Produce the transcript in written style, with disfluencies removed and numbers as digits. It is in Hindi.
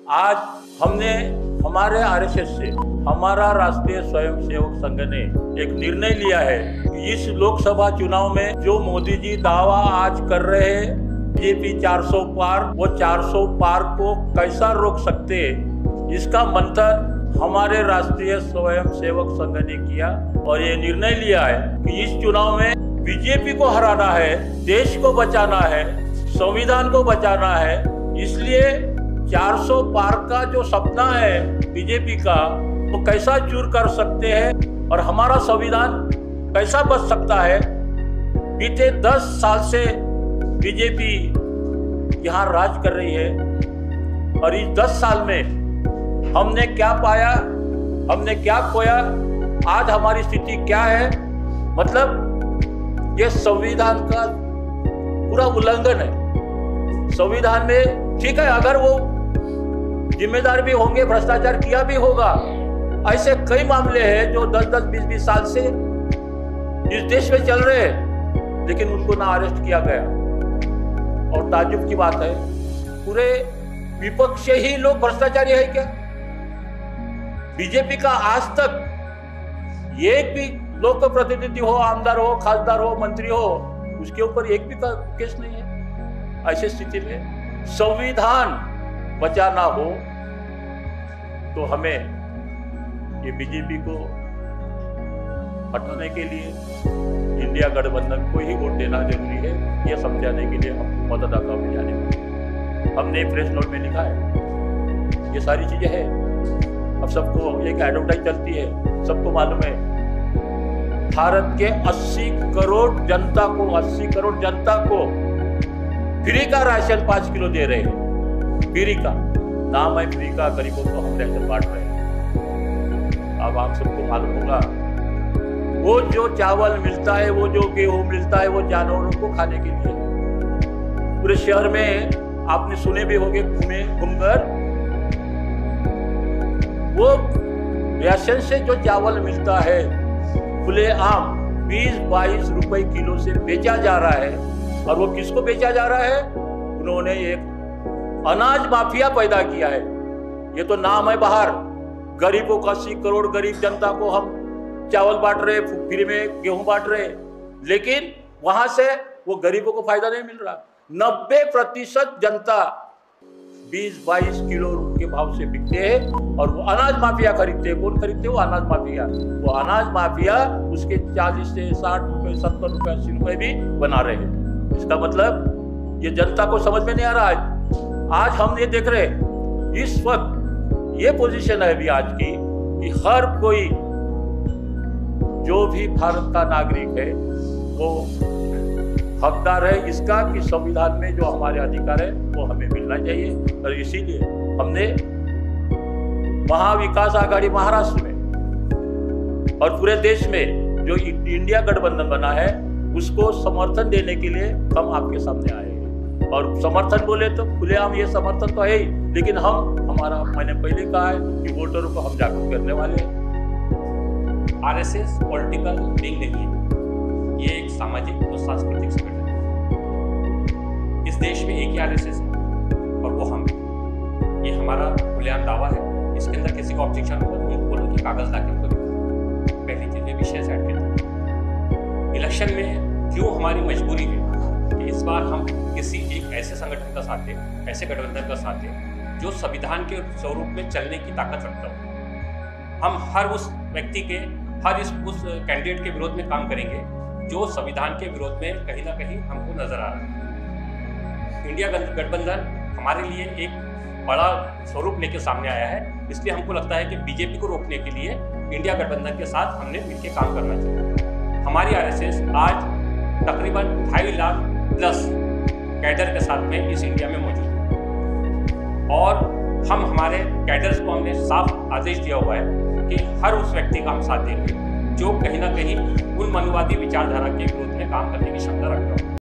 आज हमने हमारे आरएसएस से हमारा राष्ट्रीय स्वयंसेवक संघ ने एक निर्णय लिया है कि इस लोकसभा चुनाव में जो मोदी जी दावा आज कर रहे हैं बीजेपी 400 पार, वो 400 पार को कैसा रोक सकते हैं, इसका मंथन हमारे राष्ट्रीय स्वयंसेवक संघ ने किया और ये निर्णय लिया है कि इस चुनाव में बीजेपी को हराना है, देश को बचाना है, संविधान को बचाना है। इसलिए 400 पार का जो सपना है बीजेपी का, वो कैसा चूर कर सकते हैं और हमारा संविधान कैसा बच सकता है। बीते 10 साल से बीजेपी यहाँ राज कर रही है और इस 10 साल में हमने क्या पाया, हमने क्या खोया, आज हमारी स्थिति क्या है। मतलब ये संविधान का पूरा उल्लंघन है। संविधान में ठीक है, अगर वो जिम्मेदार भी होंगे, भ्रष्टाचार किया भी होगा, ऐसे कई मामले हैं जो 10-10, 20-20 साल से इस देश में चल रहे हैं, लेकिन उनको ना अरेस्ट किया गया। और ताज्जुब की बात है, पूरे विपक्ष से ही लोग भ्रष्टाचारी है क्या? बीजेपी का आज तक एक भी लोक प्रतिनिधि हो, आमदार हो, खासदार हो, मंत्री हो, उसके ऊपर एक भी केस नहीं है। ऐसी स्थिति में संविधान बचाना हो तो हमें ये बीजेपी को हटाने के लिए इंडिया गठबंधन को ही वोट देना जरूरी है, ये समझाने के लिए हम मतदाता अभियान में हमने प्रेस नोट में लिखा है। ये सारी चीजें हैं। अब सबको एक एडवर्टाइज चलती है, सबको मालूम है भारत के 80 करोड़ जनता को फ्री का राशन 5 किलो दे रहे हैं। फ्री का नाम है, फ्री का, गरीबों को हम राशन बांट रहे हैं। अब आप सबको मालूम होगा, वो जो चावल मिलता है, वो जो गेहूं मिलता है, वो जानवरों को खाने के लिए। पूरे शहर में आपने सुने भी होंगे, घूमकर वो राशन से जो चावल मिलता है खुलेआम 20-22 रुपए किलो से बेचा जा रहा है। और वो किसको बेचा जा रहा है? उन्होंने एक अनाज माफिया पैदा किया है। ये तो नाम है बाहर, गरीबों का 80 करोड़ गरीब जनता को हम चावल बांट रहे, फ्री में गेहूं बांट रहे, लेकिन वहां से वो गरीबों को फायदा नहीं मिल रहा। 90% जनता 20-22 किलो के भाव से बिकते हैं और वो अनाज माफिया खरीदते हैं। कौन खरीदते हैं? वो अनाज माफिया। वो अनाज माफिया उसके 40 से 60 रुपए, 70 रुपए, 80 रुपए भी बना रहे हैं। इसका मतलब ये जनता को समझ में नहीं आ रहा। आज हम ये देख रहे हैं, इस वक्त ये पोजीशन है अभी आज की कि हर कोई जो भी भारत का नागरिक है वो हकदार है इसका कि संविधान में जो हमारे अधिकार है वो हमें मिलना चाहिए। और इसीलिए हमने महाविकास आघाड़ी महाराष्ट्र में और पूरे देश में जो इंडिया गठबंधन बना है उसको समर्थन देने के लिए हम आपके सामने आए हैं। और समर्थन बोले तो खुलेआम ये समर्थन तो है ही, लेकिन हमारा मैंने पहले कहा है कि वोटरों को हम जागरूक करने वाले हैं। आरएसएस पॉलिटिकल विंग नहीं है, ये एक सामाजिक और सांस्कृतिक संगठन है। इस देश में एक ही आरएसएस है और वो हम हैं। ये हमारा खुलेआम दावा है। इसके अंदर किसी को ऑब्जेक्शन होगा तो उनको बोलो कि कागज लाके उनको दो। पहली चीज ये विषय सेट करते हैं। इलेक्शन में क्यों हमारी मजबूरी है कि इस बार हम किसी एक ऐसे संगठन का साथ दें, ऐसे गठबंधन का साथ दें जो संविधान के स्वरूप में चलने की ताकत रखता हो। हम हर उस व्यक्ति के, हर उस कैंडिडेट के विरोध में काम करेंगे जो संविधान के विरोध में कहीं ना कहीं हमको नजर आ रहा है। इंडिया गठबंधन हमारे लिए एक बड़ा स्वरूप लेके सामने आया है, इसलिए हमको लगता है कि बीजेपी को रोकने के लिए इंडिया गठबंधन के साथ हमने मिलकर काम करना चाहिए। हमारी आरएसएस आज तकरीबन 2.5 लाख प्लस कैडर के साथ में इस इंडिया में मौजूद है और हम हमारे कैडर्स को हमने साफ आदेश दिया हुआ है कि हर उस व्यक्ति का हम साथ देंगे जो कहीं ना कहीं उन मनुवादी विचारधारा के विरोध में काम करने की क्षमता रखता हो।